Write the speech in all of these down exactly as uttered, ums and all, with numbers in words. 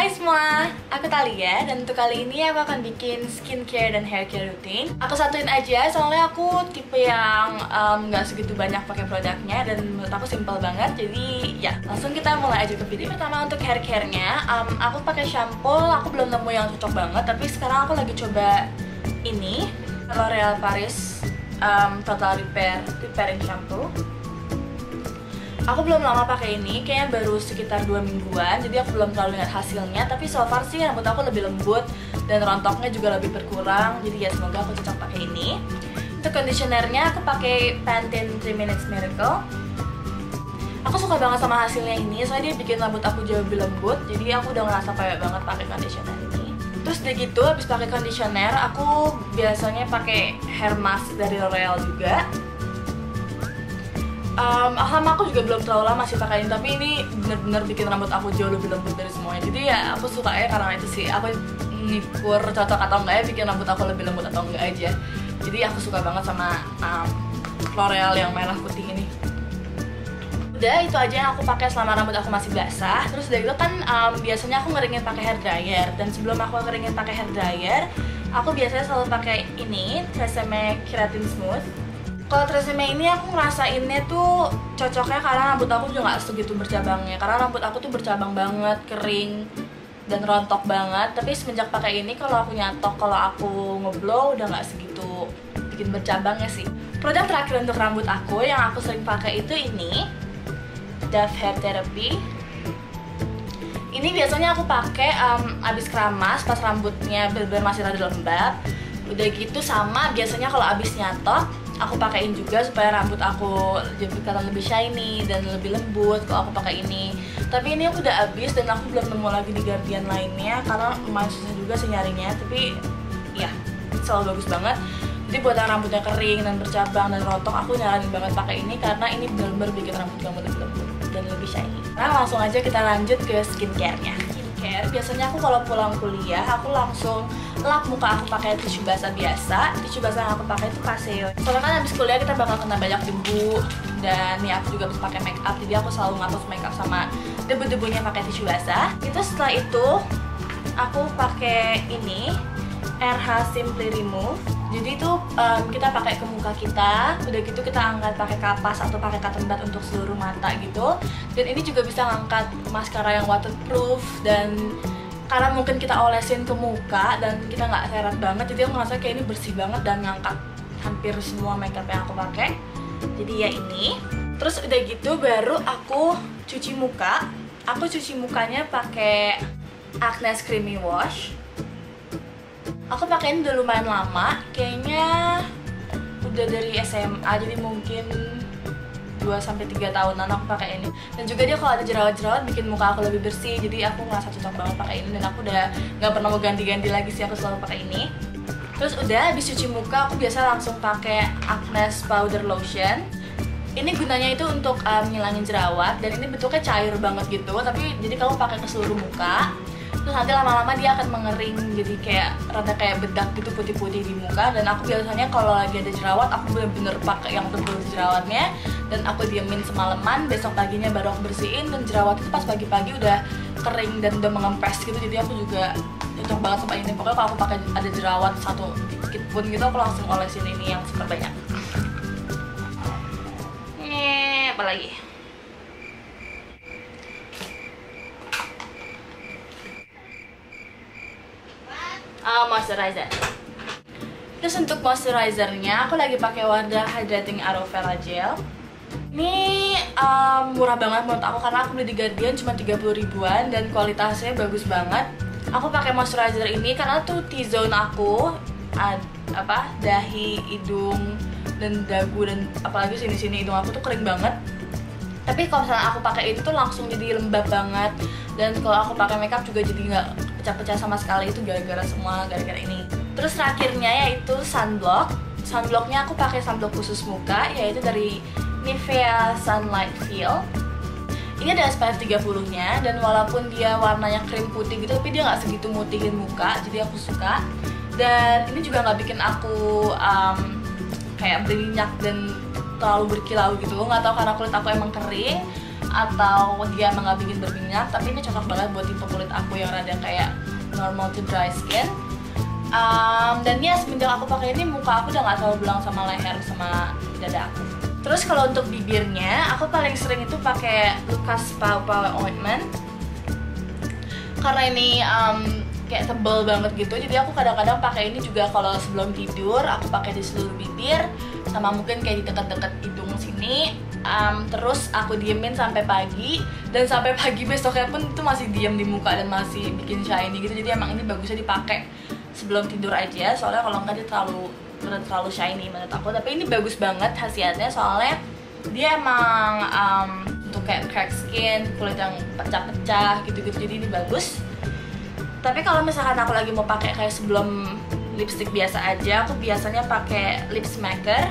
Hai semua, aku Thalia dan untuk kali ini aku akan bikin skincare dan hair care routine. Aku satuin aja soalnya aku tipe yang nggak um, segitu banyak pakai produknya dan menurut aku simple banget. Jadi ya langsung kita mulai aja ke video. Pertama untuk hair care-nya, um, aku pakai shampoo. Aku belum nemu yang cocok banget, tapi sekarang aku lagi coba ini L'Oreal Paris um, Total Repair Repairing Shampoo. Aku belum lama pakai ini, kayaknya baru sekitar dua mingguan, jadi aku belum terlalu lihat hasilnya. Tapi so far sih rambut aku lebih lembut dan rontoknya juga lebih berkurang. Jadi ya semoga aku cocok pakai ini. Untuk conditionernya aku pakai Pantene three minutes Miracle. Aku suka banget sama hasilnya ini, soalnya dia bikin rambut aku jauh lebih lembut. Jadi aku udah ngerasa kayak banget pakai conditioner ini. Terus udah gitu, habis pakai conditioner, aku biasanya pakai hair mask dari L'Oreal juga. Um, sama aku juga belum terlalu lama sih pakai ini, tapi ini bener-bener bikin rambut aku jauh lebih lembut dari semuanya. Jadi ya aku suka ya karena itu sih, aku ngukur cocok atau enggak ya bikin rambut aku lebih lembut atau enggak aja. Jadi aku suka banget sama um, L'Oreal yang merah putih ini. Udah itu aja yang aku pakai selama rambut aku masih basah. Terus dari itu kan um, biasanya aku ngeringin pakai hair dryer, dan sebelum aku ngeringin pakai hair dryer, aku biasanya selalu pakai ini Tresemme Keratin Smooth. Kalau Tresemme ini aku ngerasainnya tuh cocoknya karena rambut aku juga gak segitu bercabangnya. Karena rambut aku tuh bercabang banget, kering, dan rontok banget. Tapi semenjak pakai ini, kalau aku nyatok, kalau aku ngeblow udah gak segitu bikin bercabangnya sih. Produk terakhir untuk rambut aku yang aku sering pakai itu ini Dove Hair Therapy. Ini biasanya aku pakai um, abis keramas pas rambutnya bener-bener masih rada lembab. Udah gitu sama biasanya kalau abis nyatok aku pakein juga supaya rambut aku jadi kelihatan lebih shiny dan lebih lembut kalau aku pakai ini. Tapi ini aku udah habis dan aku belum nemu lagi di Guardian lainnya karena lumayan susah juga sih nyarinya. Tapi ya selalu bagus banget. Jadi buat yang rambutnya kering dan bercabang dan rontok, aku nyaranin banget pakai ini karena ini benar-benar bikin rambut kamu lebih lembut dan lebih shiny. Nah langsung aja kita lanjut ke skincare-nya. Biasanya aku kalau pulang kuliah aku langsung lap muka aku pakai tisu basah biasa. Tisu basah yang aku pakai itu Paseo. Soalnya kan habis kuliah kita bakal kena banyak debu dan ya aku juga harus pakai make up, jadi aku selalu ngapus make up sama debu-debunya pakai tisu basah. Itu setelah itu aku pakai ini R H Simply Remove. Jadi itu um, kita pakai ke muka kita, udah gitu kita angkat pakai kapas atau pakai cotton bud untuk seluruh mata gitu. Dan ini juga bisa ngangkat maskara yang waterproof, dan karena mungkin kita olesin ke muka dan kita nggak seret banget, jadi aku ngerasa kayak ini bersih banget dan ngangkat hampir semua makeup yang aku pakai. Jadi ya ini. Terus udah gitu baru aku cuci muka. Aku cuci mukanya pakai Agnes Creamy Wash. Aku pakai ini udah lumayan lama, kayaknya udah dari S M A, jadi mungkin dua sampai tiga tahunan aku pakai ini. Dan juga dia kalau ada jerawat-jerawat bikin muka aku lebih bersih, jadi aku ngerasa cocok banget pakai ini dan aku udah nggak pernah mau ganti-ganti lagi sih, aku selalu pakai ini. Terus udah habis cuci muka aku biasa langsung pakai Agnes Powder Lotion. Ini gunanya itu untuk um, ngilangin jerawat dan ini bentuknya cair banget gitu, tapi jadi kamu pakai ke seluruh muka. Terus nanti lama-lama dia akan mengering, jadi kayak rada kayak bedak gitu putih-putih di muka. Dan aku biasanya kalau lagi ada jerawat aku bener-bener pakai yang tebal jerawatnya dan aku diemin semalaman, besok paginya baru aku bersihin. Dan jerawat itu pas pagi-pagi udah kering dan udah mengempes gitu, jadi aku juga cocok banget sama ini. Pokoknya kalau aku pakai ada jerawat satu dikit pun gitu, aku langsung olesin ini yang super banyak. Nih, apa lagi? Uh, moisturizer. Terus untuk moisturizernya aku lagi pakai Wardah Hydrating Aloe Vera Gel. Ini um, murah banget menurut aku karena aku beli di Guardian cuma tiga puluh ribuan dan kualitasnya bagus banget. Aku pakai moisturizer ini karena tuh T-zone aku ad, apa dahi, hidung, dan dagu dan apalagi sini-sini hidung aku tuh kering banget. Tapi kalau misalnya aku pakai itu tuh langsung jadi lembab banget, dan kalau aku pakai makeup juga jadi nggak pecah-pecah sama sekali, itu gara-gara semua gara-gara ini. Terus terakhirnya yaitu sunblock. Sunblocknya aku pakai sunblock khusus muka, yaitu dari Nivea Sunlight Feel. Ini ada S P F tiga puluh nya dan walaupun dia warnanya krim putih gitu, tapi dia nggak segitu mutihin muka, jadi aku suka. Dan ini juga nggak bikin aku um, kayak berminyak dan terlalu berkilau gitu. Nggak tahu karena kulit aku emang kering atau dia emang gak bikin berminyak, tapi ini cocok banget buat tipe kulit aku yang rada kayak normal to dry skin. Um, dan ya semenjak aku pakai ini muka aku udah gak terlalu belang sama leher sama dada aku. Terus kalau untuk bibirnya, aku paling sering itu pakai Lucas Pow Pow Ointment karena ini um, kayak tebel banget gitu. Jadi aku kadang-kadang pakai ini juga kalau sebelum tidur. Aku pakai di seluruh bibir sama mungkin kayak di dekat-dekat hidung sini. Um, terus aku diemin sampai pagi, dan sampai pagi besoknya pun itu masih diem di muka dan masih bikin shiny gitu. Jadi emang ini bagusnya dipakai sebelum tidur aja, soalnya kalau enggak dia terlalu terlalu shiny menurut aku. Tapi ini bagus banget khasiatnya, soalnya dia emang um, untuk kayak crack skin, kulit yang pecah-pecah gitu-gitu, jadi ini bagus. Tapi kalau misalkan aku lagi mau pakai kayak sebelum lipstick biasa aja, aku biasanya pakai lip smacker.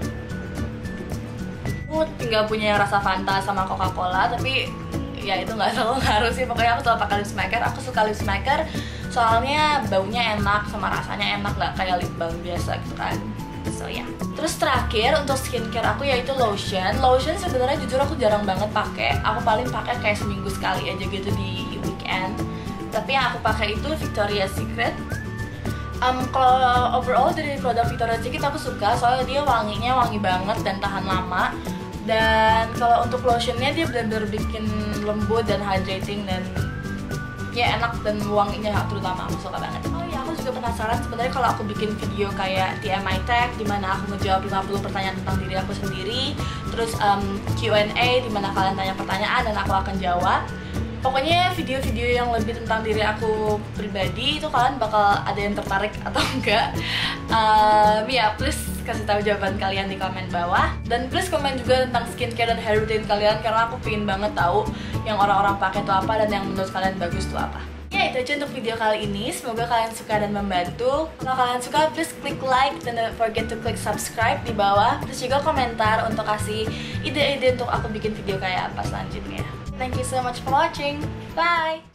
Aku tinggal punya yang rasa Fanta sama Coca-Cola, tapi ya itu nggak terlalu ngaruh sih. Pokoknya aku selalu pakai lip smacker. Aku suka lip smacker soalnya baunya enak sama rasanya enak, nggak kayak lip balm biasa gitu kan. So ya. Yeah. Terus terakhir untuk skincare aku yaitu lotion. Lotion sebenarnya jujur aku jarang banget pakai. Aku paling pakai kayak seminggu sekali aja gitu di weekend. Tapi yang aku pakai itu Victoria's Secret. Um, kalau overall dari produk Victoria's Secret aku suka soalnya dia wanginya wangi banget dan tahan lama. Dan kalau untuk lotionnya dia benar-benar bikin lembut dan hydrating dan ya enak, dan wanginya terutama aku suka banget. Oh ya, aku juga penasaran sebenarnya kalau aku bikin video kayak T M I Tag dimana aku ngejawab lima puluh pertanyaan tentang diri aku sendiri, terus um, Q and A dimana kalian tanya pertanyaan dan aku akan jawab. Pokoknya video-video yang lebih tentang diri aku pribadi itu kalian bakal ada yang tertarik atau enggak. Um, ya, please kasih tahu jawaban kalian di komen bawah. Dan please komen juga tentang skincare dan hair routine kalian, karena aku pengen banget tahu yang orang-orang pakai itu apa dan yang menurut kalian bagus itu apa. Ya, itu aja untuk video kali ini. Semoga kalian suka dan membantu. Kalau kalian suka, please klik like dan don't forget to klik subscribe di bawah. Terus juga komentar untuk kasih ide-ide untuk aku bikin video kayak apa selanjutnya. Thank you so much for watching. Bye!